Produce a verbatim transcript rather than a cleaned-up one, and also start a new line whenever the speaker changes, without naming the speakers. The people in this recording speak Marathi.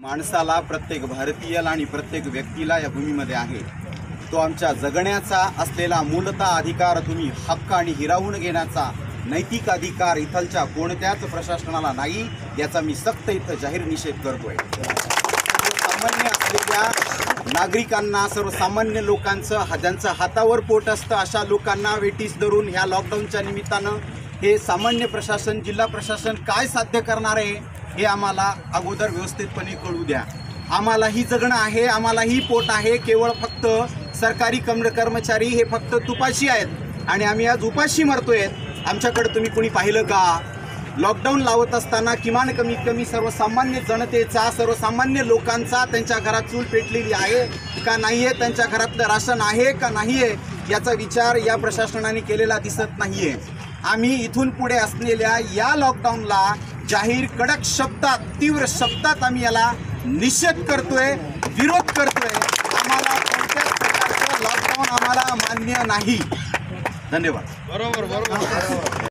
माणसाला, प्रत्येक भारतीयाला आणि प्रत्येक व्यक्तीला या भूमीमध्ये आहे तो आमच्या जगण्याचा असलेला मूलतः अधिकार, तुम्ही हक्क आणि हिरावून घेण्याचा नैतिक अधिकार इथलच्या कोणत्याच प्रशासनाला नाही, याचा मी सक्त इथं जाहीर निषेध करतोय। सामान्य असलेल्या नागरिकांना, सर्वसामान्य लोकांचं ज्यांचं हातावर पोट असतं अशा लोकांना वेठीस धरून ह्या लॉकडाऊनच्या निमित्तानं हे सामान्य प्रशासन, जिल्हा प्रशासन काय साध्य करणार आहे हे आम्हाला अगोदर व्यवस्थितपणे कळू द्या। आम्हालाही जगणं आहे, आम्हालाही पोट आहे। केवळ फक्त सरकारी कम कर्मचारी हे फक्त तुपाशी आहेत आणि आम्ही आज उपाशी मरतोय। आमच्याकडे तुम्ही कोणी पाहिलं का? लॉकडाऊन लावत असताना किमान कमीत कमी सर्वसामान्य जनतेचा, सर्वसामान्य लोकांचा त्यांच्या घरात चूल पेटलेली आहे का नाही आहे, त्यांच्या घरातलं राशन आहे का नाही आहे, याचा विचार या प्रशासनाने केलेला दिसत नाही आहे। आम्ही इथून पुढे असलेल्या या लॉकडाऊनला जाहीर कडक शब्दात, तीव्र शब्दात आम्ही याला निषेध करतोय, विरोध करतोय। आम्हाला कोणत्याच प्रकारचं लॉकडाऊन आम्हाला मान्य नाही। धन्यवाद।
बरोबर बरोबर